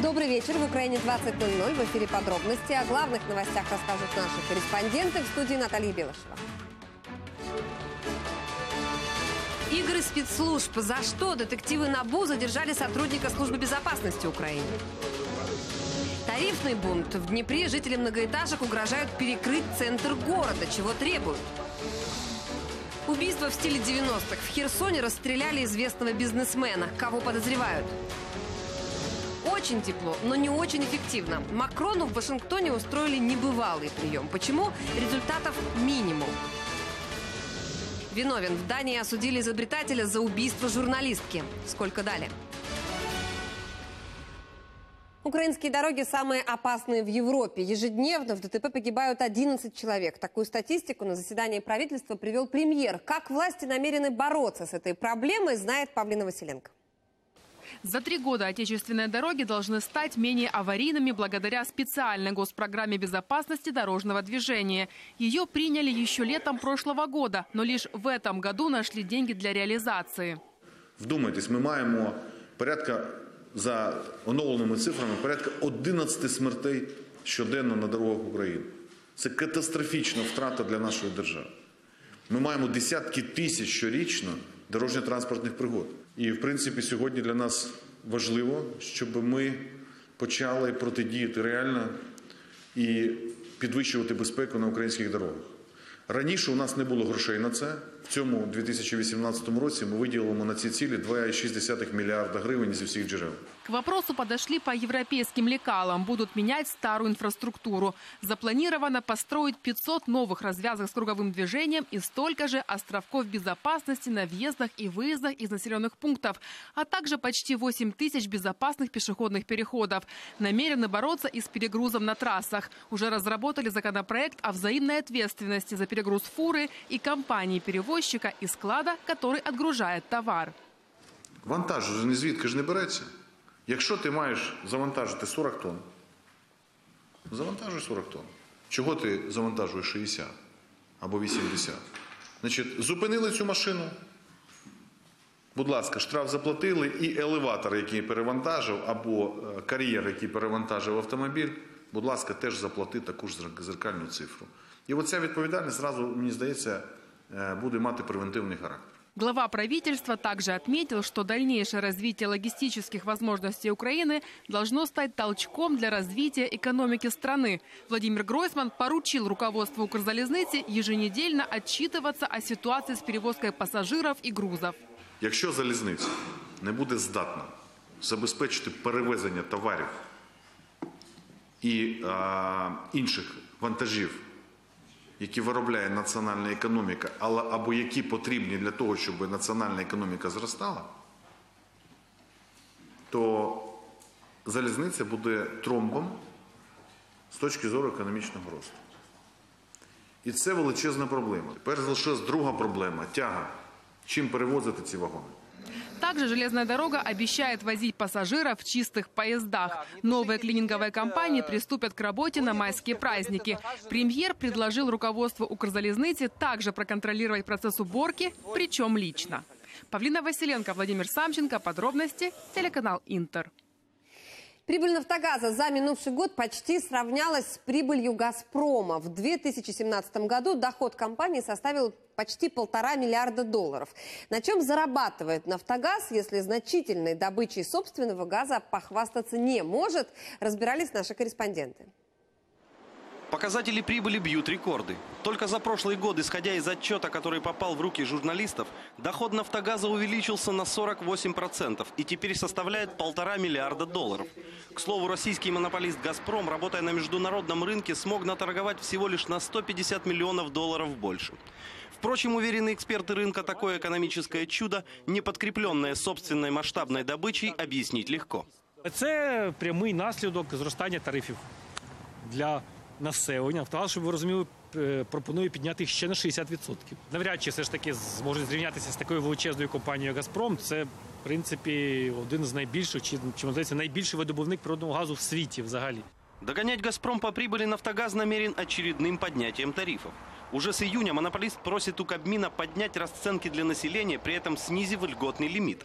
Добрый вечер. В Украине 20:00. В эфире подробности. О главных новостях расскажут наши корреспонденты. В студии Наталья Белышева. Игры спецслужб. За что детективы НАБУ задержали сотрудника службы безопасности Украины? Тарифный бунт. В Днепре жители многоэтажек угрожают перекрыть центр города. Чего требуют? Убийство в стиле 90-х. В Херсоне расстреляли известного бизнесмена. Кого подозревают? Очень тепло, но не очень эффективно. Макрону в Вашингтоне устроили небывалый прием. Почему? Результатов минимум. Виновен. В Дании осудили изобретателя за убийство журналистки. Сколько дали? Украинские дороги самые опасные в Европе. Ежедневно в ДТП погибают 11 человек. Такую статистику на заседании правительства привел премьер. Как власти намерены бороться с этой проблемой, знает Павлина Василенко. За 3 года отечественные дороги должны стать менее аварийными благодаря специальной госпрограмме безопасности дорожного движения. Ее приняли еще летом прошлого года, но лишь в этом году нашли деньги для реализации. Вдумайтесь, ми маємо порядка, за оновленими цифрами, порядка 11 смертей щоденно на дорогах України. Це катастрофічна втрата для нашої держави. Ми маємо десятки тисяч щорічно дорожньо-транспортних пригод. І, в принципі, сьогодні для нас важливо, щоб ми почали протидіяти реально і підвищувати безпеку на українських дорогах. Раніше у нас не було грошей на це. В цьому 2018 році ми виділимо на ці цілі 2,6 мільярда гривень зі всіх джерел. К вопросу подошли по европейским лекалам. Будут менять старую инфраструктуру. Запланировано построить 500 новых развязок с круговым движением и столько же островков безопасности на въездах и выездах из населенных пунктов, а также почти 8 тысяч безопасных пешеходных переходов. Намерены бороться и с перегрузом на трассах. Уже разработали законопроект о взаимной ответственности за перегруз фуры и компании-перевозчика и склада, который отгружает товар. Вантаж же ні звідки ж не береться. Якщо ти маєш завантажити 40 тонн, завантажуй 40 тонн. Чого ти завантажуєш 60 або 80? Значить, зупинили цю машину, будь ласка, штраф заплатили, і елеватор, який перевантажив, або кар'єр, який перевантажив автомобіль, будь ласка, теж заплати таку ж зеркальну цифру. І оця відповідальність зразу, мені здається, буде мати превентивний характер. Глава правительства также отметил, что дальнейшее развитие логистических возможностей Украины должно стать толчком для развития экономики страны. Владимир Гройсман поручил руководству Укрзалізниці еженедельно отчитываться о ситуации с перевозкой пассажиров и грузов. Якщо залізниця не буде здатна забезпечити перевезення товарів і інших вантажів, які виробляє національна економіка, або які потрібні для того, щоб національна економіка зростала, то залізниця буде тромбом з точки зору економічного росту. І це величезна проблема. Тепер залишилась друга проблема – тяга. Чим перевозити ці вагони? Также железная дорога обещает возить пассажиров в чистых поездах. Новые клининговые компании приступят к работе на майские праздники. Премьер предложил руководству Укрзалізниці также проконтролировать процесс уборки, причем лично. Павлина Василенко, Владимир Самченко. Подробности. Телеканал Интер. Прибыль «Нафтогаза» за минувший год почти сравнялась с прибылью «Газпрома». В 2017 году доход компании составил почти $1,5 миллиарда. На чем зарабатывает «Нафтогаз», если значительной добычей собственного газа похвастаться не может, разбирались наши корреспонденты. Показатели прибыли бьют рекорды. Только за прошлый год, исходя из отчета, который попал в руки журналистов, доход «Нафтогаза» увеличился на 48% и теперь составляет $1,5 миллиарда. К слову, российский монополист «Газпром», работая на международном рынке, смог наторговать всего лишь на $150 миллионов больше. Впрочем, уверены эксперты рынка, такое экономическое чудо, не подкрепленное собственной масштабной добычей, объяснить легко. Це прямий наслідок зростання тарифів для населення. «Нафтогаз», щоб ви розуміли, пропонує підняти їх ще на 60%. Навряд чи все ж таки зможуть зрівнятися з такою величезною компанією «Газпром». Це, в принципі, один з найбільших, чи здається, найбільший видобувник природного газу в світі взагалі. Догонять «Газпром» по прибыли «Нафтогаз» намерен очередным поднятием тарифов. Уже с июня монополист просит у Кабмина поднять расценки для населения, при этом снизив льготный лимит.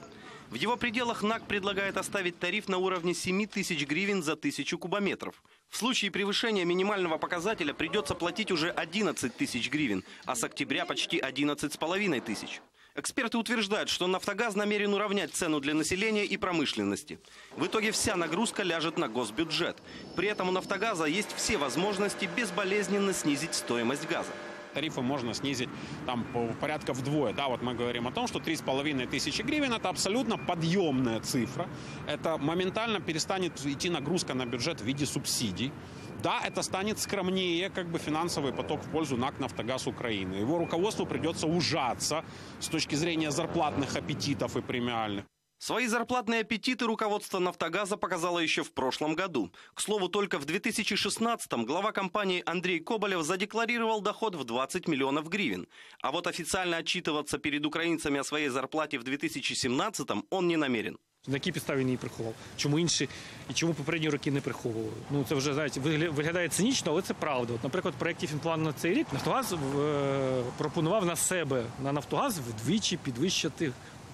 В его пределах НАК предлагает оставить тариф на уровне 7 тысяч гривен за 1000 кубометров. В случае превышения минимального показателя придется платить уже 11 тысяч гривен, а с октября почти 11,5 тысяч. Эксперты утверждают, что «Нафтогаз» намерен уравнять цену для населения и промышленности. В итоге вся нагрузка ляжет на госбюджет. При этом у «Нафтогаза» есть все возможности безболезненно снизить стоимость газа. Тарифы можно снизить там порядка вдвое. Да, вот мы говорим о том, что 3500 гривен – это абсолютно подъемная цифра. Это моментально перестанет идти нагрузка на бюджет в виде субсидий. Да, это станет скромнее финансовый поток в пользу НАК «Нафтогаз Украины». Его руководству придется ужаться с точки зрения зарплатных аппетитов и премиальных. Свои зарплатные аппетиты руководство «Нафтогаза» показало еще в прошлом году. К слову, только в 2016-м глава компании Андрей Коболев задекларировал доход в 20 миллионов гривен. А вот официально отчитываться перед украинцами о своей зарплате в 2017-м он не намерен. На якій підставі він її приховав? Чому інші і чому попередні роки не приховували? Ну, це вже, знаєте, виглядає цинічно, але це правда. От, наприклад, в проєкті фінплану на цей рік «Нафтогаз» пропонував на себе, на «Нафтогаз» вдвічі підвищити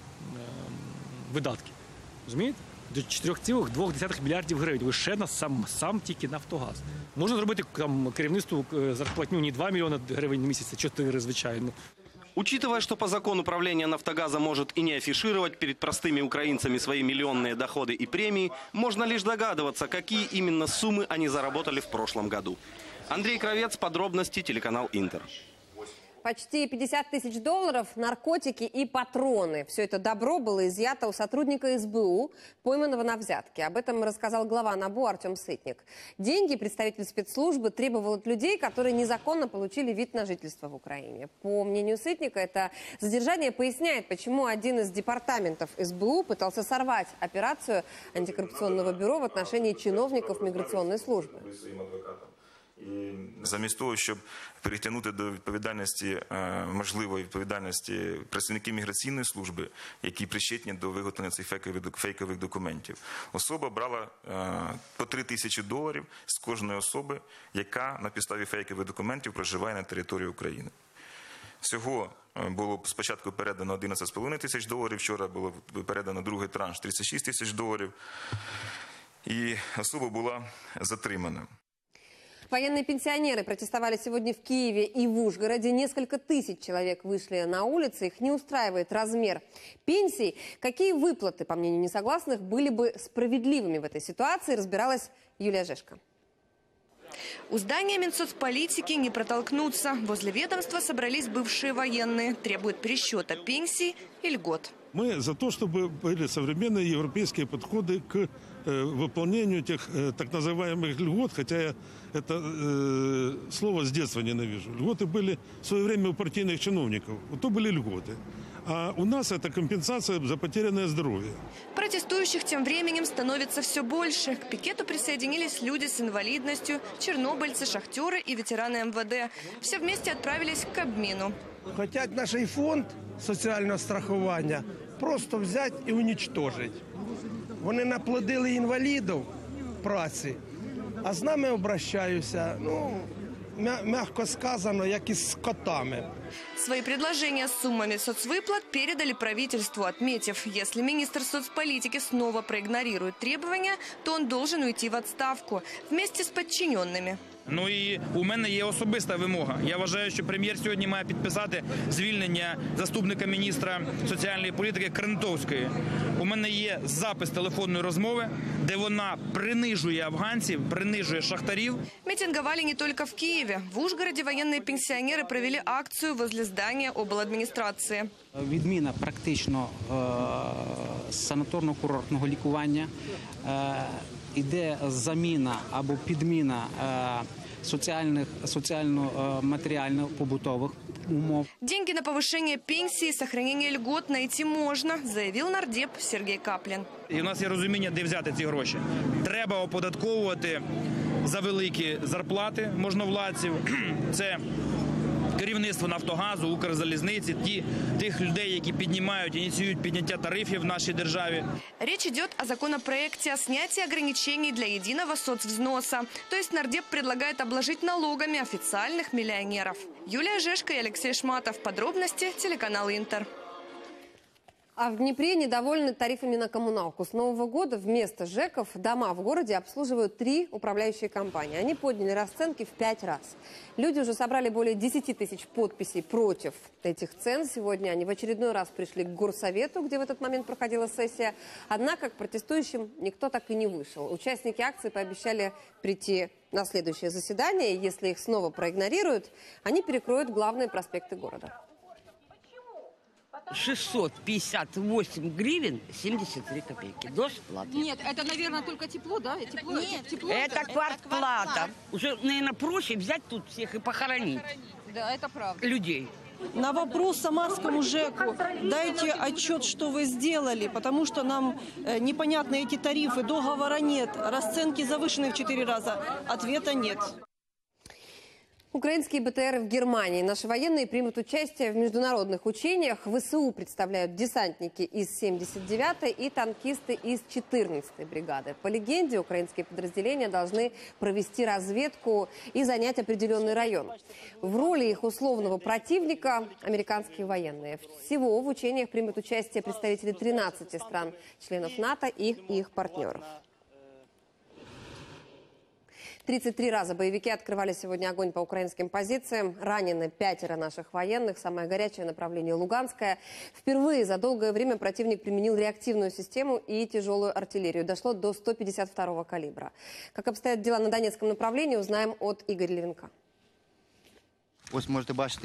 видатки. Розумієте? До 4,2 мільярдів гривень. Лише на сам тільки «Нафтогаз». Можна зробити там керівництву зарплатню не 2 мільйони гривень в місяць, а 4, звичайно. Учитывая, что по закону правление «Нафтогаза» может и не афишировать перед простыми украинцами свои миллионные доходы и премии, можно лишь догадываться, какие именно суммы они заработали в прошлом году. Андрей Кравец, подробности, телеканал «Интер». Почти 50 тысяч долларов, наркотики и патроны. Все это добро было изъято у сотрудника СБУ, пойманного на взятке. Об этом рассказал глава НАБУ Артем Сытник. Деньги представитель спецслужбы требовал от людей, которые незаконно получили вид на жительство в Украине. По мнению Сытника, это задержание поясняет, почему один из департаментов СБУ пытался сорвать операцию антикоррупционного бюро в отношении чиновников миграционной службы. І замість того, щоб притягнути до відповідальності, можливої відповідальності працівників міграційної служби, які причетні до виготовлення цих фейкових документів, особа брала по 3 тисячі доларів з кожної особи, яка на підставі фейкових документів проживає на території України. Всього було спочатку передано 11,5 тисяч доларів, вчора було передано другий транш 36 тисяч доларів, і особа була затримана. Военные пенсионеры протестовали сегодня в Киеве и в Ужгороде. Несколько тысяч человек вышли на улицы. Их не устраивает размер пенсий. Какие выплаты, по мнению несогласных, были бы справедливыми в этой ситуации, разбиралась Юлия Жешко. У здания Минсоцполитики не протолкнуться. Возле ведомства собрались бывшие военные. Требуют пересчета пенсий и льгот. Мы за то, чтобы были современные европейские подходы к выполнению тех так называемых льгот, хотя я это слово с детства ненавижу. Льготы были в свое время у партийных чиновников. Вот то были льготы. А у нас это компенсация за потерянное здоровье. Протестующих тем временем становится все больше. К пикету присоединились люди с инвалидностью, чернобыльцы, шахтеры и ветераны МВД. Все вместе отправились к Кабмину. Хотят наш фонд соціального страхування просто взяти і уничтожити. Вони наплодили інвалідів праці, а з нами обращаються, мягко сказано, як із скотами. Свои предложения с суммами соцвыплат передали правительству, отметив, если министр соцполитики снова проигнорирует требования, то он должен уйти в отставку вместе с подчиненными. Ну і у мене є особиста вимога. Я вважаю, що прем'єр сьогодні має підписати звільнення заступника міністра соціальної політики Крентовської. У мене є запис телефонної розмови, де вона принижує афганців, принижує шахтарів. Митинговали не только в Киеве. В Ужгороде военные пенсионеры провели акцию возле здания обладминистрации. Відміна практично санаторно-курортного лікування, іде заміна або підміна соціально-матеріально-побутових умов. Деньги на повышение пенсии и сохранение льгот найти можно, заявил нардеп Сергей Каплин. І у нас є розуміння, де взяти ці гроші. Треба оподатковувати за великі зарплати можновладців. Це керівництво «Нафтогазу», «Укрзалізниці», тих людей, які піднімають, ініціюють підняття тарифів в нашій державі. Речь идет о законопроекте о снятии ограничений для единого соцвзноса. То есть нардеп предлагает обложить налогами официальных миллионеров. Юлия Жешко и Алексей Шматов. Подробности, телеканал «Интер». А в Днепре недовольны тарифами на коммуналку. С Нового года вместо ЖЭКов дома в городе обслуживают 3 управляющие компании. Они подняли расценки в 5 раз. Люди уже собрали более 10 тысяч подписей против этих цен. Сегодня они в очередной раз пришли к горсовету, где в этот момент проходила сессия. Однако к протестующим никто так и не вышел. Участники акции пообещали прийти на следующее заседание. Если их снова проигнорируют, они перекроют главные проспекты города. 658 гривен 73 копейки. Дождь плата. Нет, это, наверное, только тепло, да? Тепло, Нет, тепло, это квартплата. Уже, наверное, проще взять тут всех и похоронить. Да, это правда. Людей. На вопрос самарскому ЖЭКу: дайте отчет, что вы сделали, потому что нам непонятны эти тарифы, договора нет, расценки завышены в 4 раза. Ответа нет. Украинские БТРы в Германии. Наши военные примут участие в международных учениях. ВСУ представляют десантники из 79-й и танкисты из 14-й бригады. По легенде, украинские подразделения должны провести разведку и занять определенный район. В роли их условного противника – американские военные. Всего в учениях примут участие представители 13 стран, членов НАТО и их партнеров. 33 раза боевики открывали сегодня огонь по украинским позициям. Ранены 5 наших военных. Самое горячее направление – Луганское. Впервые за долгое время противник применил реактивную систему и тяжелую артиллерию. Дошло до 152-го калибра. Как обстоят дела на Донецком направлении, узнаем от Игоря Левенка. Ось можете бачити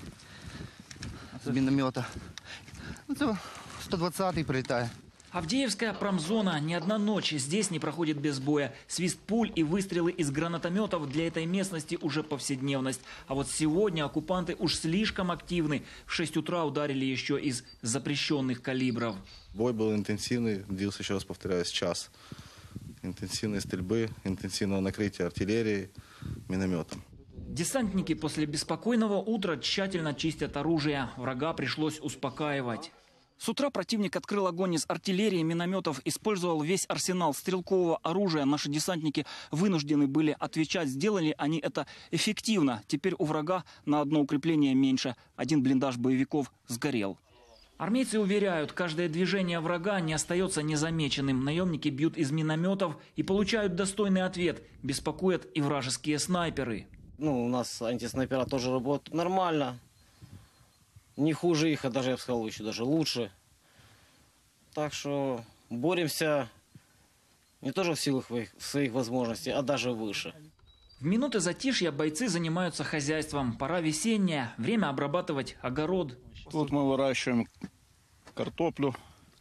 з міномета. Це 120-й прилітає. Авдеевская промзона. Ни одна ночь здесь не проходит без боя. Свист пуль и выстрелы из гранатометов для этой местности уже повседневность. А вот сегодня оккупанты уж слишком активны. В 6 утра ударили еще из запрещенных калибров. Бой был интенсивный, длился, еще раз повторяюсь, час. Интенсивной стрельбы, интенсивного накрытия артиллерии, минометом. Десантники после беспокойного утра тщательно чистят оружие. Врага пришлось успокаивать. С утра противник открыл огонь из артиллерии, минометов, использовал весь арсенал стрелкового оружия. Наши десантники вынуждены были отвечать. Сделали они это эффективно. Теперь у врага на одно укрепление меньше. Один блиндаж боевиков сгорел. Армейцы уверяют, каждое движение врага не остается незамеченным. Наемники бьют из минометов и получают достойный ответ. Беспокоят и вражеские снайперы. У нас антиснайпера тоже работают нормально. Не хуже их, а даже, я бы сказал, еще даже лучше. Так что боремся не тоже в силах своих возможностей, а даже выше. В минуты затишья бойцы занимаются хозяйством. Пора весенняя, время обрабатывать огород. Тут мы выращиваем картоплю.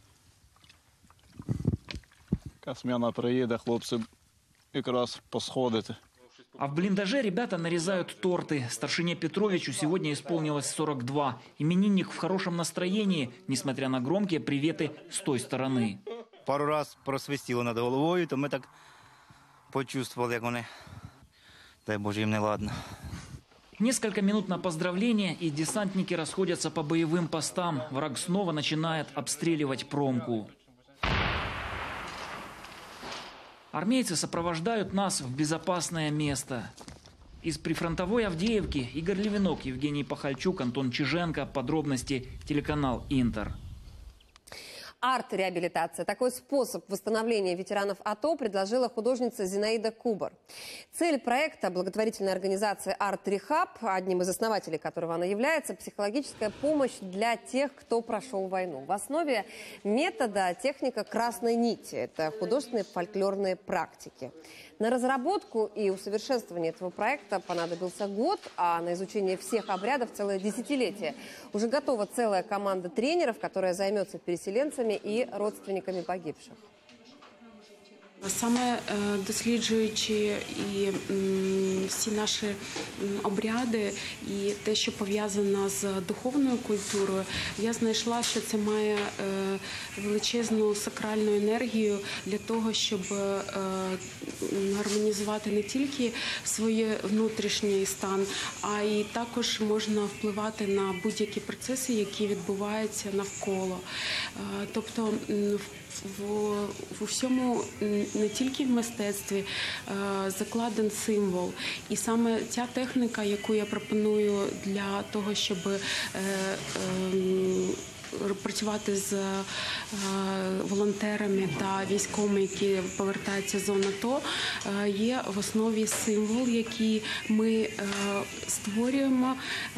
Смена приїде, хлопці якраз посходити. А в блиндаже ребята нарезают торты. Старшине Петровичу сегодня исполнилось 42. Именинник в хорошем настроении, несмотря на громкие приветы с той стороны. Пару раз просвистіло над головою, то ми так почувствували, як вони, дай Боже, їм не ладно. Несколько минут на поздравления, и десантники расходятся по боевым постам. Враг снова начинает обстреливать промку. Армейцы сопровождают нас в безопасное место. Из прифронтовой Авдеевки Игорь Левенок, Евгений Пахальчук, Антон Чиженко. Подробности телеканал «Интер». Арт-реабилитация. Такой способ восстановления ветеранов АТО предложила художница Зинаида Кубар. Цель проекта – благотворительной организации «Арт-рехаб», одним из основателей которого она является, психологическая помощь для тех, кто прошел войну. В основе метода техника красной нити – это художественные фольклорные практики. На разработку и усовершенствование этого проекта понадобился год, а на изучение всех обрядов целое десятилетие. Уже готова целая команда тренеров, которая займется переселенцами и родственниками погибших. Саме досліджуючи і всі наші обряди і те, що пов'язано з духовною культурою, я знайшла, що це має величезну сакральну енергію для того, щоб гармонізувати не тільки свій внутрішній стан, а й також можна впливати на будь-які процеси, які відбуваються навколо. Тобто в усьому, не тільки в мистецтві, закладен символ. І саме ця техніка, яку я пропоную для того, щоб працювати з волонтерами та військовими, які повертаються з зони АТО, є в основі символ, який ми створюємо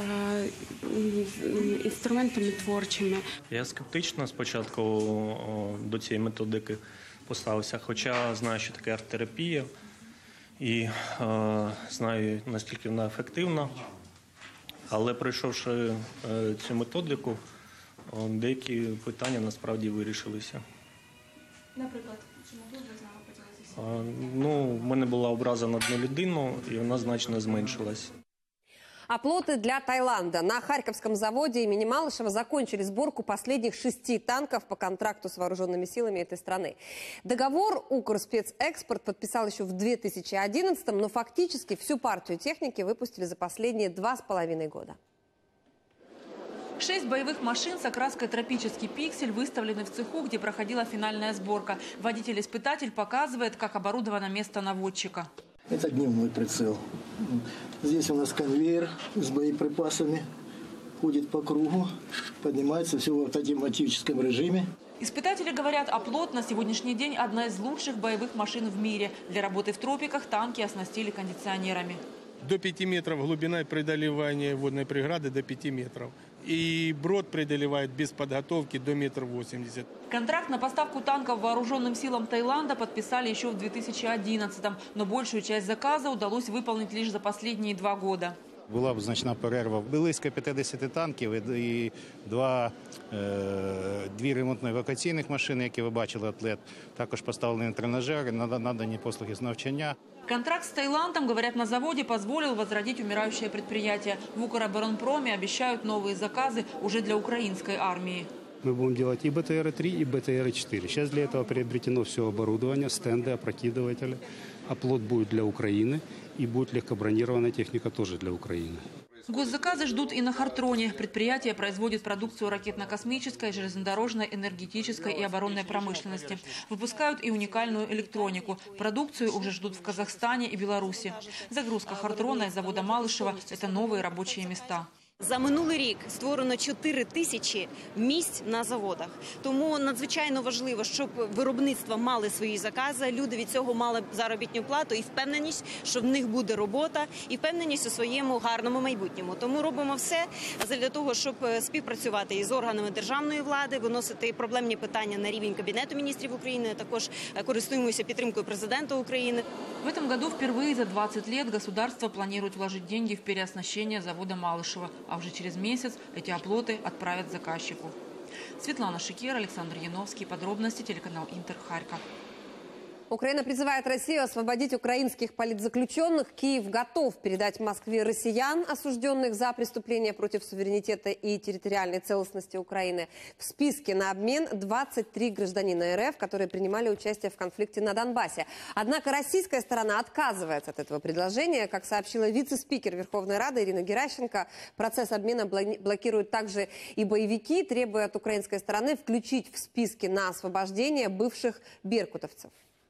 інструментами творчими. Я скептично спочатку до цієї методики поставився, хоча знаю, що таке арт-терапія і знаю, наскільки вона ефективна. Але пройшовши цю методику, деякі питання насправді вирішилися. Наприклад, чи могли б з нами поділитися? В мене була образа на одну людину, і вона значно зменшилась. Оплоты для Таиланда. На Харьковском заводе имени Малышева закончили сборку последних 6 танков по контракту с вооруженными силами этой страны. Договор Укрспецэкспорт подписал еще в 2011-м, но фактически всю партию техники выпустили за последние 2,5 года. 6 боевых машин с окраской «Тропический пиксель» выставлены в цеху, где проходила финальная сборка. Водитель-испытатель показывает, как оборудовано место наводчика. Это дневной прицел. Здесь у нас конвейер с боеприпасами. Ходит по кругу, поднимается все в автоматическом режиме. Испытатели говорят, оплот на сегодняшний день одна из лучших боевых машин в мире. Для работы в тропиках танки оснастили кондиционерами. До 5 метров глубина преодолевания водной преграды до 5 метров. И брод преодолевает без подготовки до 1,80 м. Контракт на поставку танков вооруженным силам Таиланда подписали еще в 2011-м, но большую часть заказа удалось выполнить лишь за последние 2 года. Була значна перерва. Близько 50 танків і дві ремонтно-евакуаційних машини, які ви бачили, атлет. Також поставлені тренажери, надані послуги з навчання. Контракт с Таиландом, говорят на заводе, позволил возродить умирающее предприятие. В Укроборонпроме обещают новые заказы уже для украинской армии. Мы будем делать и БТР-3, и БТР-4. Сейчас для этого приобретено все оборудование, стенды, опрокидыватели. Оплот будет для Украины, и будет легкобронированная техника тоже для Украины. Госзаказы ждут и на Хартроне. Предприятие производит продукцию ракетно-космической, железнодорожной, энергетической и оборонной промышленности. Выпускают и уникальную электронику. Продукцию уже ждут в Казахстане и Беларуси. Загрузка Хартрона из завода Малышева – это новые рабочие места. За минулий рік створено 4 тисячі місць на заводах. Тому надзвичайно важливо, щоб виробництва мали свої закази, люди від цього мали заробітну плату і впевненість, що в них буде робота, і впевненість у своєму гарному майбутньому. Тому робимо все для того, щоб співпрацювати із органами державної влади, виносити проблемні питання на рівень Кабінету міністрів України, також користуємося підтримкою президента України. В этом году впервые за 20 лет государство планирует вложить деньги в переоснащение завода Малышева. А уже через месяц эти оплоты отправят заказчику. Светлана Шикер, Александр Яновский. Подробности, телеканал Интер, Харьков. Украина призывает Россию освободить украинских политзаключенных. Киев готов передать Москве россиян, осужденных за преступления против суверенитета и территориальной целостности Украины. В списке на обмен 23 гражданина РФ, которые принимали участие в конфликте на Донбассе. Однако российская сторона отказывается от этого предложения. Как сообщила вице-спикер Верховной Рады Ирина Геращенко, процесс обмена блокируют также и боевики, требуя от украинской стороны включить в списки на освобождение бывших беркутовцев.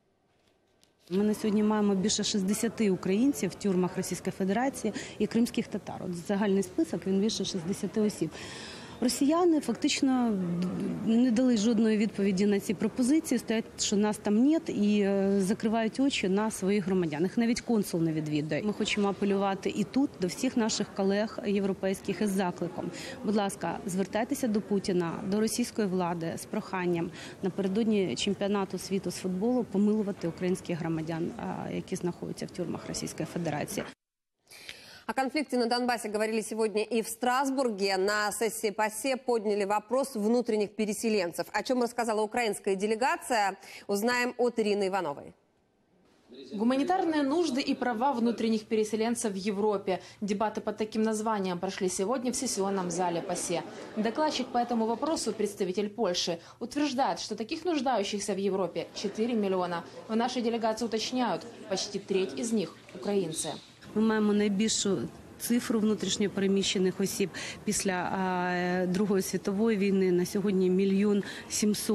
Ми на сьогодні маємо більше 60 українців в тюрмах Російської Федерації і кримських татар. Загальний список, він більше 60 осіб. Росіяни фактично не дали жодної відповіді на ці пропозиції, стоять, що нас там нет, і закривають очі на своїх громадян. Їх навіть консул не відвідує. Ми хочемо апелювати і тут до всіх наших колег європейських із закликом. Будь ласка, звертайтеся до Путіна, до російської влади з проханням напередодні чемпіонату світу з футболу помилувати українських громадян, які знаходяться в тюрмах Російської Федерації. О конфликте на Донбассе говорили сегодня и в Страсбурге. На сессии ПАСЕ подняли вопрос внутренних переселенцев. О чем рассказала украинская делегация, узнаем от Ирины Ивановой. Гуманитарные нужды и права внутренних переселенцев в Европе. Дебаты под таким названием прошли сегодня в сессионном зале ПАСЕ. Докладчик по этому вопросу, представитель Польши, утверждает, что таких нуждающихся в Европе 4 миллиона. В нашей делегации уточняют, почти треть из них – украинцы. Ми маємо найбільшу цифру внутрішньо переміщених осіб після Другої світової війни. На сьогодні 1 700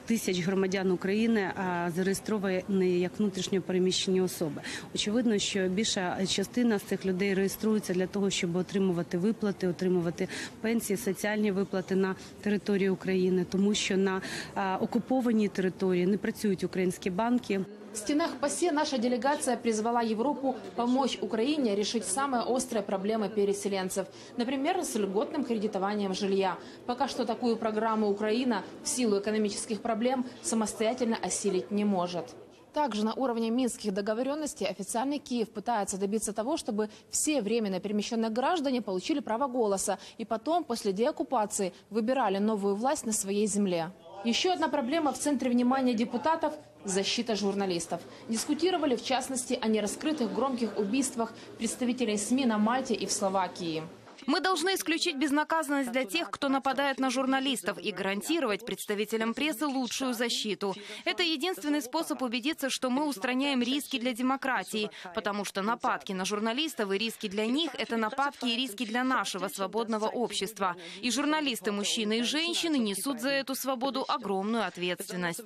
тисяч громадян України зареєстровані як внутрішньо переміщені особи. Очевидно, що більша частина з цих людей реєструється для того, щоб отримувати виплати, отримувати пенсії, соціальні виплати на території України, тому що на окупованій території не працюють українські банки. В стенах ПАСЕ наша делегация призвала Европу помочь Украине решить самые острые проблемы переселенцев. Например, с льготным кредитованием жилья. Пока что такую программу Украина в силу экономических проблем самостоятельно осилить не может. Также на уровне минских договоренностей официальный Киев пытается добиться того, чтобы все временно перемещенные граждане получили право голоса и потом, после деоккупации, выбирали новую власть на своей земле. Еще одна проблема в центре внимания депутатов – защита журналистов. Дискутировали, в частности, о нераскрытых громких убийствах представителей СМИ на Мальте и в Словакии. Мы должны исключить безнаказанность для тех, кто нападает на журналистов, и гарантировать представителям прессы лучшую защиту. Это единственный способ убедиться, что мы устраняем риски для демократии, потому что нападки на журналистов и риски для них – это нападки и риски для нашего свободного общества. И журналисты, мужчины и женщины, несут за эту свободу огромную ответственность.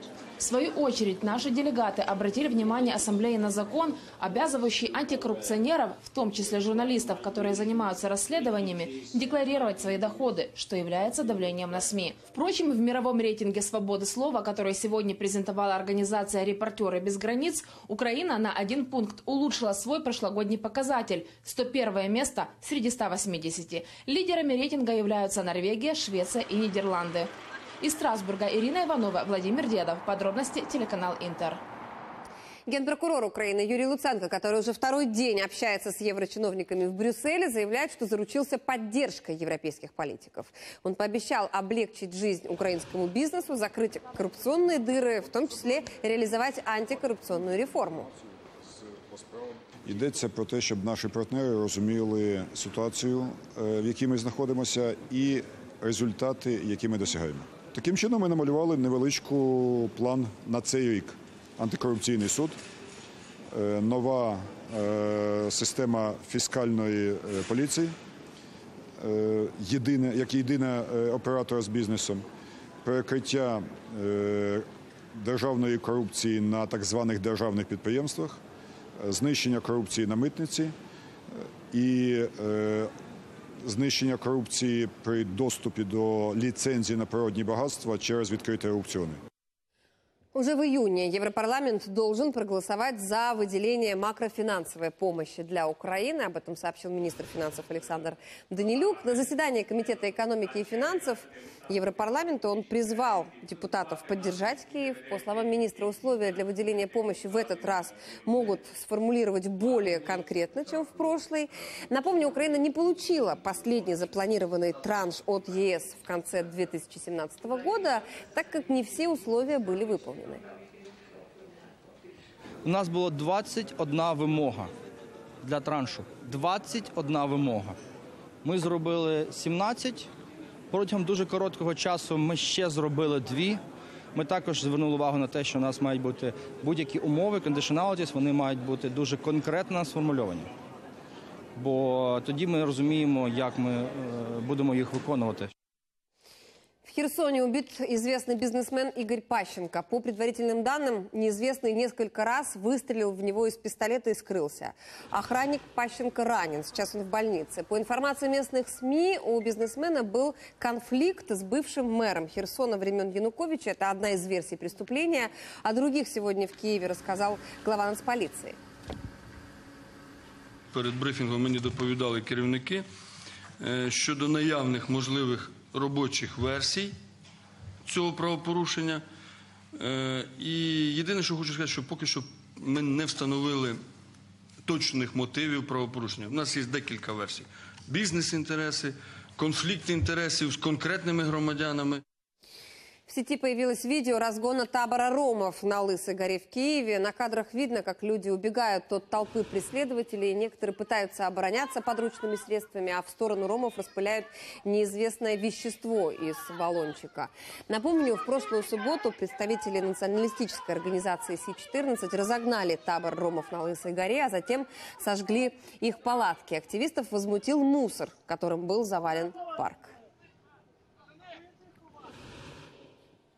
В свою очередь, наши делегаты обратили внимание Ассамблеи на закон, обязывающий антикоррупционеров, в том числе журналистов, которые занимаются расследованиями, декларировать свои доходы, что является давлением на СМИ. Впрочем, в мировом рейтинге свободы слова, который сегодня презентовала организация «Репортеры без границ», Украина на 1 пункт улучшила свой прошлогодний показатель – 101 место среди 180. Лидерами рейтинга являются Норвегия, Швеция и Нидерланды. Из Страсбурга Ирина Иванова, Владимир Дедов. Подробности телеканал Интер. Генпрокурор Украины Юрий Луценко, который уже второй день общается с еврочиновниками в Брюсселе, заявляет, что заручился поддержкой европейских политиков. Он пообещал облегчить жизнь украинскому бизнесу, закрыть коррупционные дыры, в том числе реализовать антикоррупционную реформу. Йдеться про те, щоб наші партнери розуміли ситуацію, в якій ми знаходимося, і результати, які ми досягаємо. Таким чином ми намалювали невеличку план на цей рік. Антикорупційний суд, нова система фіскальної поліції, як єдина оператора з бізнесом, перекриття державної корупції на так званих державних підприємствах, знищення корупції на митниці і знищення корупції при доступі до ліцензій на природні багатства через відкриті аукціони. Уже в июне Европарламент должен проголосовать за выделение макрофинансовой помощи для Украины. Об этом сообщил министр финансов Александр Данилюк. На заседании Комитета экономики и финансов Европарламента он призвал депутатов поддержать Киев. По словам министра, условия для выделения помощи в этот раз могут сформулировать более конкретно, чем в прошлый. Напомню, Украина не получила последний запланированный транш от ЕС в конце 2017 года, так как не все условия были выполнены. У нас було 21 вимога для траншу. 21 вимога. Ми зробили 17. Протягом дуже короткого часу ми ще зробили 2. Ми також звернули увагу на те, що у нас мають бути будь-які умови, conditionalities, вони мають бути дуже конкретно сформульовані. Бо тоді ми розуміємо, як ми будемо їх виконувати. В Херсоне убит известный бизнесмен Игорь Пащенко. По предварительным данным, неизвестный несколько раз выстрелил в него из пистолета и скрылся. Охранник Пащенко ранен, сейчас он в больнице. По информации местных СМИ, у бизнесмена был конфликт с бывшим мэром Херсона времен Януковича. Это одна из версий преступления. О других сегодня в Киеве рассказал глава нацполиции. Перед брифінгом мені доповідали керівники щодо наявних можливих робочих версій цього правопорушення. І єдине, що хочу сказати, що поки що ми не встановили точних мотивів правопорушення. У нас є декілька версій. Бізнес-інтереси, конфлікт інтересів з конкретними громадянами. В сети появилось видео разгона табора ромов на Лысой горе в Киеве. На кадрах видно, как люди убегают от толпы преследователей. Некоторые пытаются обороняться подручными средствами, а в сторону ромов распыляют неизвестное вещество из баллончика. Напомню, в прошлую субботу представители националистической организации Си-14 разогнали табор ромов на Лысой горе, а затем сожгли их палатки. Активистов возмутил мусор, которым был завален парк.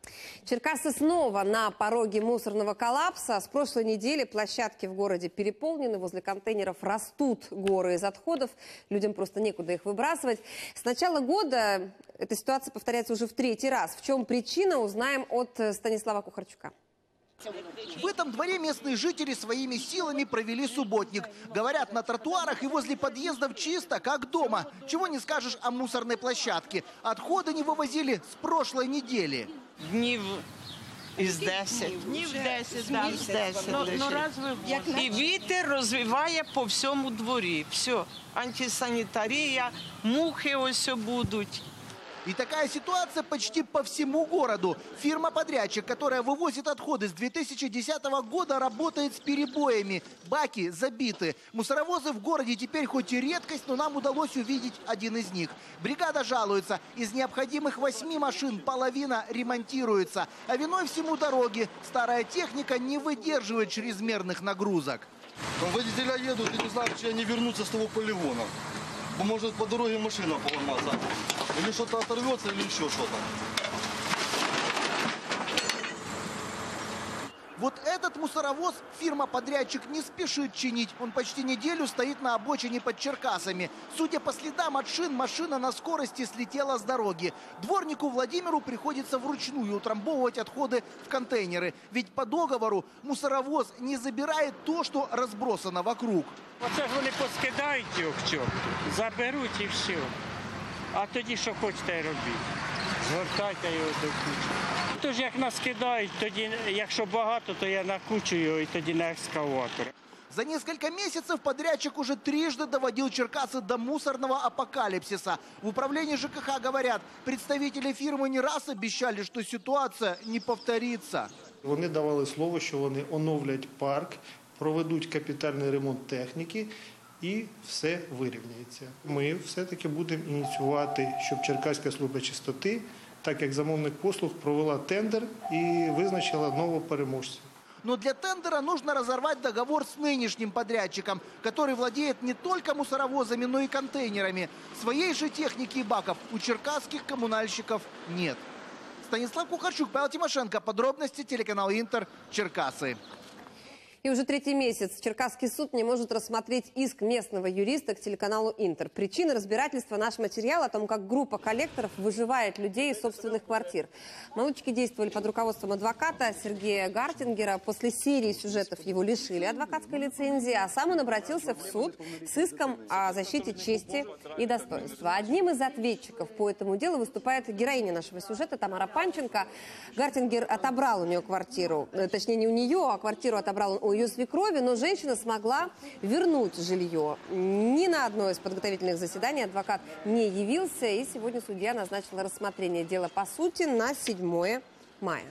Черкассы снова на пороге мусорного коллапса. С прошлой недели площадки в городе переполнены. Возле контейнеров растут горы из отходов. Людям просто некуда их выбрасывать. С начала года эта ситуация повторяется уже в третий раз. В чем причина, узнаем от Станислава Кухарчука. В этом дворе местные жители своими силами провели субботник. Говорят, на тротуарах и возле подъездов чисто, как дома. Чего не скажешь о мусорной площадке. Отходы не вывозили с прошлой недели. Днів із 10. Днів 10. І вітер розвиває по всьому дворі. Все. Антисанітарія, мухи ось будуть. И такая ситуация почти по всему городу. Фирма-подрядчик, которая вывозит отходы с 2010 года, работает с перебоями. Баки забиты. Мусоровозы в городе теперь хоть и редкость, но нам удалось увидеть один из них. Бригада жалуется. Из необходимых 8 машин половина ремонтируется. А виной всему дороги. Старая техника не выдерживает чрезмерных нагрузок. Водителя едут и не знают, чи они вернутся с того полигона. Может по дороге машина поломаться. Или что-то оторвется, или еще что-то. Вот этот мусоровоз фирма-подрядчик не спешит чинить. Он почти неделю стоит на обочине под Черкасами. Судя по следам от шин, машина на скорости слетела с дороги. Дворнику Владимиру приходится вручную утрамбовывать отходы в контейнеры. Ведь по договору мусоровоз не забирает то, что разбросано вокруг. Оце ж вони поскидають його в чорт, заберуть і все. А тоді що хочете робити? Звертайте його до кучі. Тож як наскидають, тоді, якщо багато, то я накучу його і тоді на екскаватор. За несколько месяцев подрядчик уже трижды доводил Черкассы до мусорного апокалипсиса. В управлении ЖКХ говорят, представители фирмы не раз обещали, что ситуация не повторится. Вони давали слово, що вони оновлять парк, проведуть капітальний ремонт техніки і все вирівняється. Ми все-таки будемо ініціювати, щоб Черкаська служба чистоти, так як замовник послуг, провела тендер і визначила нового переможця. Но для тендера нужно разорвать договор с нынешним подрядчиком, который владеет не только мусоровозами, но и контейнерами. Своей же техники и баков у черкасских коммунальщиков нет. Станислав Кухарчук, Павел Тимошенко. Подробности, телеканал Интер, Черкассы. И уже третий месяц Черкасский суд не может рассмотреть иск местного юриста к телеканалу «Интер». Причина разбирательства — наш материал о том, как группа коллекторов выживает людей из собственных квартир. Молодчики действовали под руководством адвоката Сергея Гартингера. После серии сюжетов его лишили адвокатской лицензии, а сам он обратился в суд с иском о защите чести и достоинства. Одним из ответчиков по этому делу выступает героиня нашего сюжета Тамара Панченко. Гартингер отобрал у нее квартиру, точнее не у нее, а квартиру отобрал он у ее свекрови, но женщина смогла вернуть жилье. Ни на одно из подготовительных заседаний адвокат не явился, и сегодня судья назначила рассмотрение дела по сути на 7 мая.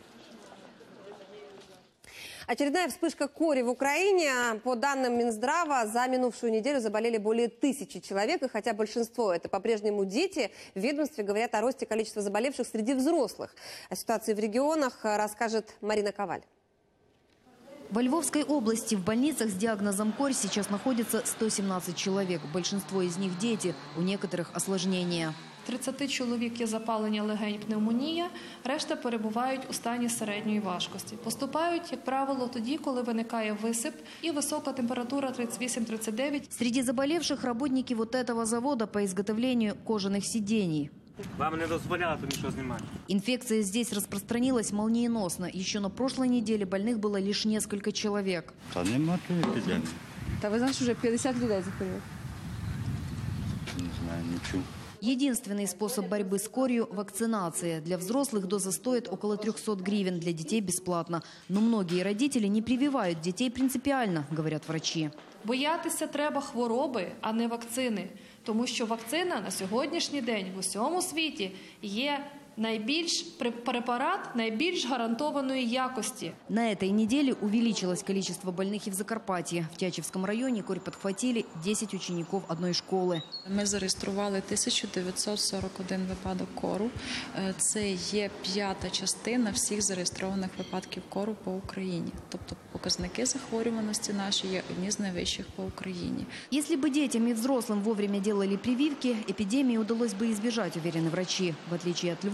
Очередная вспышка кори в Украине. По данным Минздрава, за минувшую неделю заболели более 1000 человек, и хотя большинство это по-прежнему дети, в ведомстве говорят о росте количества заболевших среди взрослых. О ситуации в регионах расскажет Марина Коваль. Во Львовской области в больницах с диагнозом корь сейчас находится 117 человек. Большинство из них дети, у некоторых осложнения. 30 чоловік є запалення легень, пневмонія, решта перебувають у стані середньої важкості. Поступають, як правило, тоді, коли виникає висип и высокая температура 38-39. Среди заболевших работники вот этого завода по изготовлению кожаных сидений. Вам не дозволяют ничего снимать. Инфекция здесь распространилась молниеносно. Еще на прошлой неделе больных было лишь несколько человек. Та нема тої епідемії. Та ви знаєте, вже 50 людей захворіло. Не знаю, ничего. Единственный способ борьбы с корью – вакцинация. Для взрослых доза стоит около 300 гривен, для детей бесплатно. Но многие родители не прививают детей принципиально, говорят врачи. Боятися треба хвороби, а не вакцини. Тому що вакцина на сьогоднішній день в усьому світі є препарат найбільш гарантованной якости. На этой неделе увеличилось количество больных и в Закарпатье. В Тячевском районе корь подхватили 10 учеников одной школы. Ми зареєстрували 1941 випадок кору. Це є 5-та частина всіх зареєстрованих випадків кору по Україні. Тобто показники захворюваності наші є одні з найвищих по Україні. Если бы детям и взрослым вовремя делали прививки, эпидемии удалось бы избежать, уверены врачи. В отличие от Львова,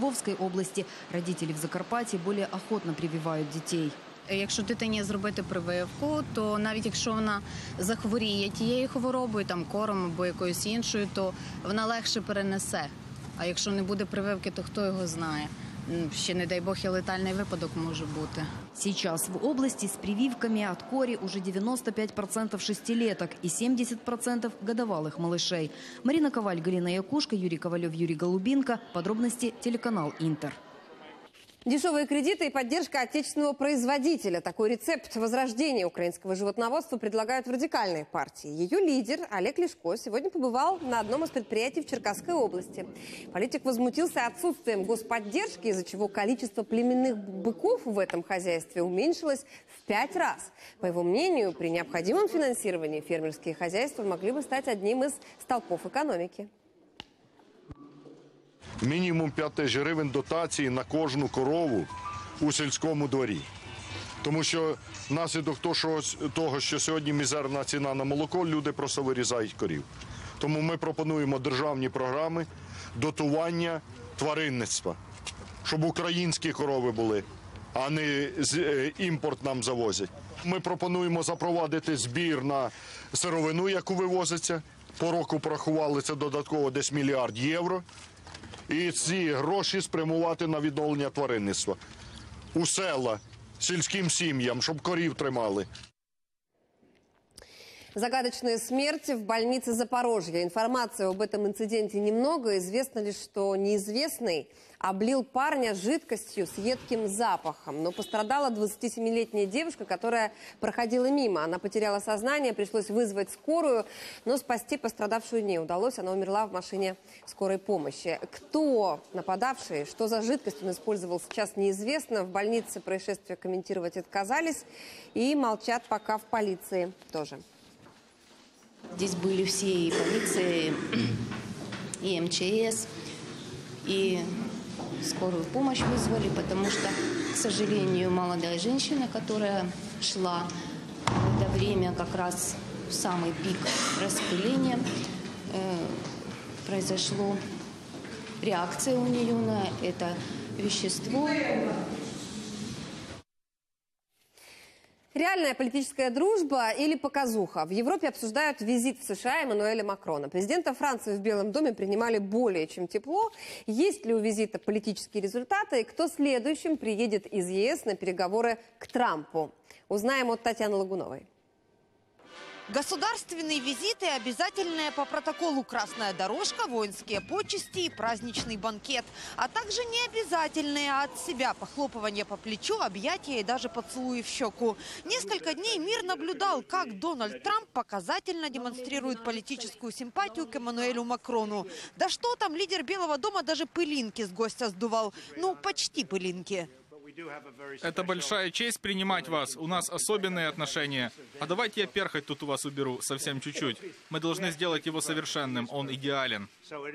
Дніпропетровской области. Родители в Закарпатье более охотно прививают детей. Якщо дитині зробити прививку, то навіть якщо вона захворіє тією хворобою, там кором або якоюсь іншою, то вона легше перенесе. А якщо не буде прививки, то хто його знає? Ще, не дай Бог, і летальний випадок може бути. Сейчас в области с прививками от кори уже 95% шестилеток и 70% годовалых малышей. Марина Коваль, Галина Якушка, Юрий Ковалев, Юрий Голубинко. Подробности телеканал Интер. Дешевые кредиты и поддержка отечественного производителя. Такой рецепт возрождения украинского животноводства предлагают в радикальной партии. Ее лидер Олег Ляшко сегодня побывал на одном из предприятий в Черкасской области. Политик возмутился отсутствием господдержки, из-за чего количество племенных быков в этом хозяйстве уменьшилось в 5 раз. По его мнению, при необходимом финансировании фермерские хозяйства могли бы стать одним из столпов экономики. Мінімум 5 тисяч гривень дотації на кожну корову у сільському дворі. Тому що внаслідок того, що сьогодні мізерна ціна на молоко, люди просто вирізають корів. Тому ми пропонуємо державні програми дотування тваринництва, щоб українські корови були, а не імпорт нам завозять. Ми пропонуємо запровадити збір на сировину, яку вивозиться. По року порахували це додатково десь $1 мільярд. І ці гроші спрямувати на відновлення тваринництва у села, сільським сім'ям, щоб корів тримали. Загадочная смерть в больнице Запорожья. Информации об этом инциденте немного. Известно лишь, что неизвестный облил парня жидкостью с едким запахом. Но пострадала 27-летняя девушка, которая проходила мимо. Она потеряла сознание, пришлось вызвать скорую, но спасти пострадавшую не удалось. Она умерла в машине скорой помощи. Кто нападавший, что за жидкость он использовал, сейчас неизвестно. В больнице происшествие комментировать отказались и молчат пока в полиции тоже. Здесь были все и полиция, и МЧС, и скорую помощь вызвали, потому что, к сожалению, молодая женщина, которая шла в это время как раз в самый пик распыления, произошла реакция у нее на это вещество. Реальная политическая дружба или показуха? В Европе обсуждают визит в США Эммануэля Макрона. Президента Франции в Белом доме принимали более чем тепло. Есть ли у визита политические результаты? И кто следующим приедет из ЕС на переговоры к Трампу? Узнаем от Татьяны Лагуновой. Государственные визиты, обязательная по протоколу красная дорожка, воинские почести и праздничный банкет. А также необязательные от себя похлопывание по плечу, объятия и даже поцелуи в щеку. Несколько дней мир наблюдал, как Дональд Трамп показательно демонстрирует политическую симпатию к Эммануэлю Макрону. Да что там, лидер Белого дома даже пылинки с гостя сдувал. Ну, почти пылинки. Это большая честь принимать вас. У нас особенные отношения. А давайте я перхоть тут у вас уберу, совсем чуть-чуть. Мы должны сделать его совершенным. Он идеален.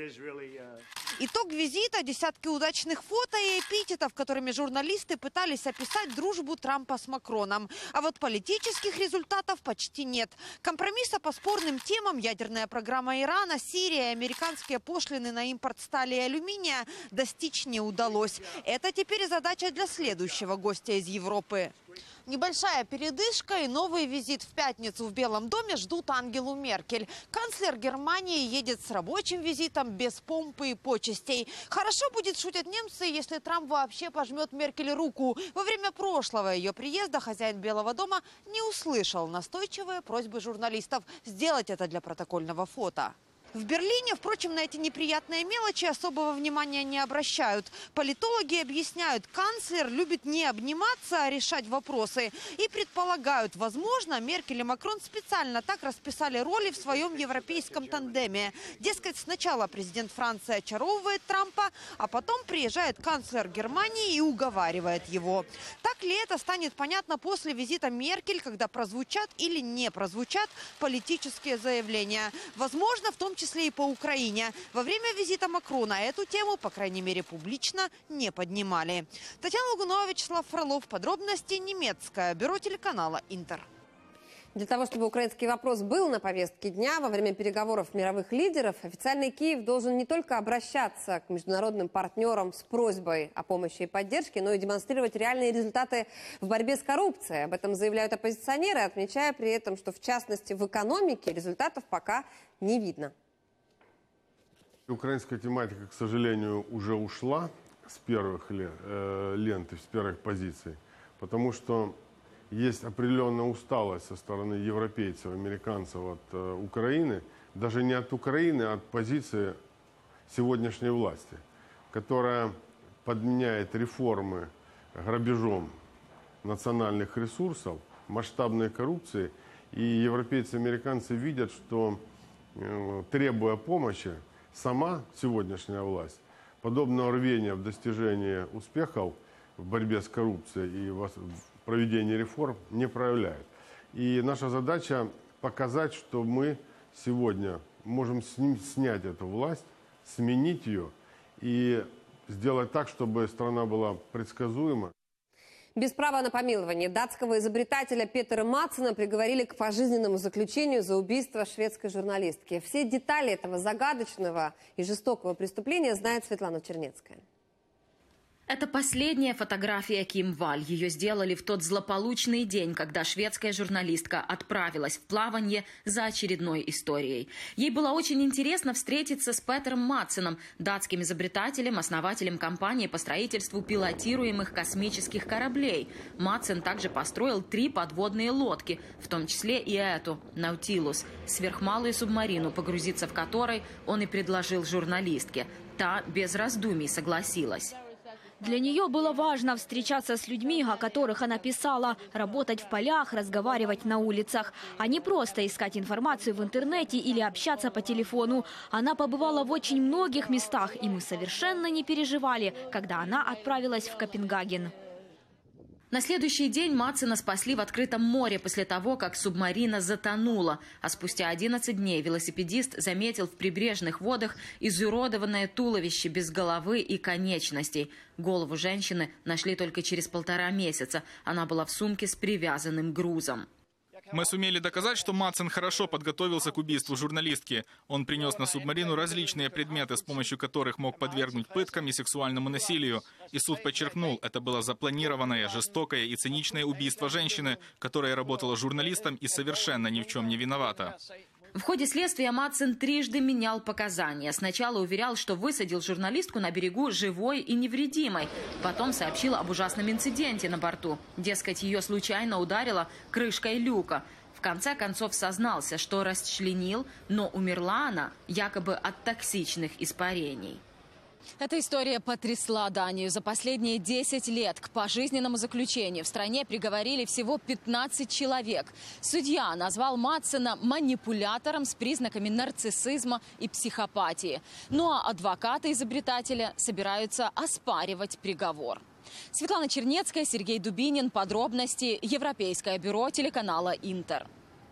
Итог визита – десятки удачных фото и эпитетов, которыми журналисты пытались описать дружбу Трампа с Макроном. А вот политических результатов почти нет. Компромисса по спорным темам – ядерная программа Ирана, Сирия, американские пошлины на импорт стали и алюминия – достичь не удалось. Это теперь задача для следующего гостя из Европы. Небольшая передышка и новый визит в пятницу в Белом доме ждут Ангелу Меркель. Канцлер Германии едет с рабочим визитом без помпы и почестей. Хорошо будет, шутят немцы, если Трамп вообще пожмет Меркель руку. Во время прошлого ее приезда хозяин Белого дома не услышал настойчивые просьбы журналистов сделать это для протокольного фото. В Берлине, впрочем, на эти неприятные мелочи особого внимания не обращают. Политологи объясняют, канцлер любит не обниматься, а решать вопросы. И предполагают, возможно, Меркель и Макрон специально так расписали роли в своем европейском тандеме. Дескать, сначала президент Франции очаровывает Трампа, а потом приезжает канцлер Германии и уговаривает его. Так ли это станет понятно после визита Меркель, когда прозвучат или не прозвучат политические заявления? Возможно, в том числе и по Украине. Во время визита Макрона эту тему, по крайней мере, публично не поднимали. Татьяна Лагунова, Вячеслав Фролов. Подробности немецкое бюро телеканала Интер. Для того, чтобы украинский вопрос был на повестке дня во время переговоров мировых лидеров, официальный Киев должен не только обращаться к международным партнерам с просьбой о помощи и поддержке, но и демонстрировать реальные результаты в борьбе с коррупцией. Об этом заявляют оппозиционеры, отмечая при этом, что в частности в экономике результатов пока не видно. Украинская тематика, к сожалению, уже ушла с первых лент, с первых позиций, потому что есть определенная усталость со стороны европейцев, американцев от Украины, даже не от Украины, а от позиции сегодняшней власти, которая подменяет реформы грабежом национальных ресурсов, масштабной коррупции. И европейцы и американцы видят, что, требуя помощи, сама сегодняшняя власть подобного рвения в достижении успехов в борьбе с коррупцией и в проведении реформ не проявляет. И наша задача показать, что мы сегодня можем снять эту власть, сменить ее и сделать так, чтобы страна была предсказуема. Без права на помилование датского изобретателя Петера Мадсена приговорили к пожизненному заключению за убийство шведской журналистки. Все детали этого загадочного и жестокого преступления знает Светлана Чернецкая. Это последняя фотография Ким Валь. Ее сделали в тот злополучный день, когда шведская журналистка отправилась в плавание за очередной историей. Ей было очень интересно встретиться с Петером Мадсеном, датским изобретателем, основателем компании по строительству пилотируемых космических кораблей. Мадсен также построил 3 подводные лодки, в том числе и эту – «Наутилус», сверхмалую субмарину, погрузиться в которой он и предложил журналистке. Та без раздумий согласилась. Для нее было важно встречаться с людьми, о которых она писала, работать в полях, разговаривать на улицах, а не просто искать информацию в интернете или общаться по телефону. Она побывала в очень многих местах, и мы совершенно не переживали, когда она отправилась в Копенгаген. На следующий день Мадсена спасли в открытом море после того, как субмарина затонула. А спустя 11 дней велосипедист заметил в прибрежных водах изуродованное туловище без головы и конечностей. Голову женщины нашли только через 1,5 месяца. Она была в сумке с привязанным грузом. Мы сумели доказать, что Мадсен хорошо подготовился к убийству журналистки. Он принес на субмарину различные предметы, с помощью которых мог подвергнуть пыткам и сексуальному насилию. И суд подчеркнул, это было запланированное, жестокое и циничное убийство женщины, которая работала журналистом и совершенно ни в чем не виновата. В ходе следствия Мадсен трижды менял показания. Сначала уверял, что высадил журналистку на берегу живой и невредимой. Потом сообщил об ужасном инциденте на борту. Дескать, ее случайно ударило крышкой люка. В конце концов сознался, что расчленил, но умерла она якобы от токсичных испарений. Эта история потрясла Данию. За последние 10 лет к пожизненному заключению в стране приговорили всего 15 человек. Судья назвал Мадсена манипулятором с признаками нарциссизма и психопатии. Ну а адвокаты изобретателя собираются оспаривать приговор. Светлана Чернецкая, Сергей Дубинин. Подробности. Европейское бюро телеканала «Интер».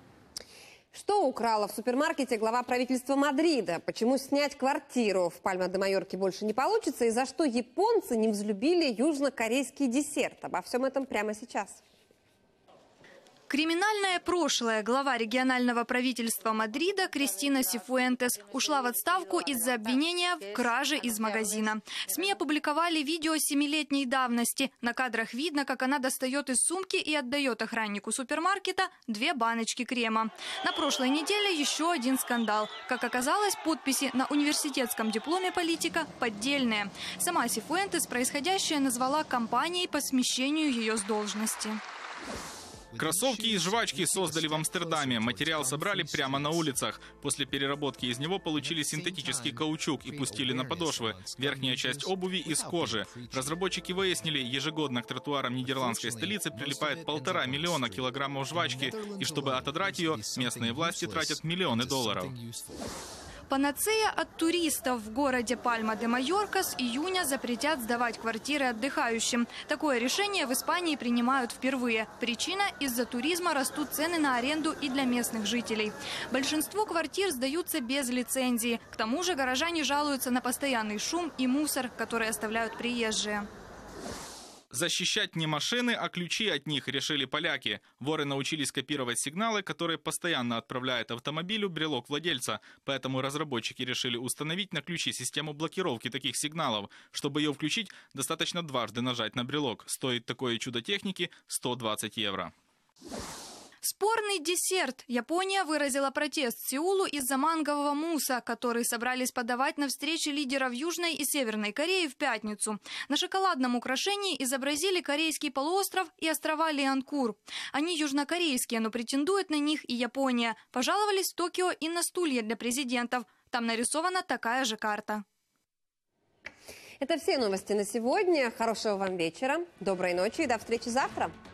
Что украла в супермаркете глава правительства Мадрида? Почему снять квартиру в Пальма-де-Майорке больше не получится? И за что японцы не взлюбили южнокорейский десерт? Обо всем этом прямо сейчас. Криминальное прошлое. Глава регионального правительства Мадрида Кристина Сифуэнтес ушла в отставку из-за обвинения в краже из магазина. СМИ опубликовали видео 7-летней давности. На кадрах видно, как она достает из сумки и отдает охраннику супермаркета 2 баночки крема. На прошлой неделе еще один скандал. Как оказалось, подписи на университетском дипломе политика поддельные. Сама Сифуэнтес происходящее назвала кампанией по смещению ее с должности. Кроссовки из жвачки создали в Амстердаме. Материал собрали прямо на улицах. После переработки из него получили синтетический каучук и пустили на подошвы. Верхняя часть обуви из кожи. Разработчики выяснили, ежегодно к тротуарам нидерландской столицы прилипает 1,5 миллиона килограммов жвачки. И чтобы отодрать ее, местные власти тратят миллионы долларов. Панацея от туристов. В городе Пальма-де-Майорка с июня запретят сдавать квартиры отдыхающим. Такое решение в Испании принимают впервые. Причина – из-за туризма растут цены на аренду и для местных жителей. Большинство квартир сдаются без лицензии. К тому же горожане жалуются на постоянный шум и мусор, который оставляют приезжие. Защищать не машины, а ключи от них, решили поляки. Воры научились копировать сигналы, которые постоянно отправляет автомобилю брелок владельца. Поэтому разработчики решили установить на ключи систему блокировки таких сигналов. Чтобы ее включить, достаточно дважды нажать на брелок. Стоит такое чудо техники 120 евро. Спорный десерт. Япония выразила протест Сеулу из-за мангового мусса, который собрались подавать на встрече лидеров Южной и Северной Кореи в пятницу. На шоколадном украшении изобразили корейский полуостров и острова Лианкур. Они южнокорейские, но претендует на них и Япония. Пожаловались в Токио и на стулья для президентов. Там нарисована такая же карта. Это все новости на сегодня. Хорошего вам вечера, доброй ночи и до встречи завтра.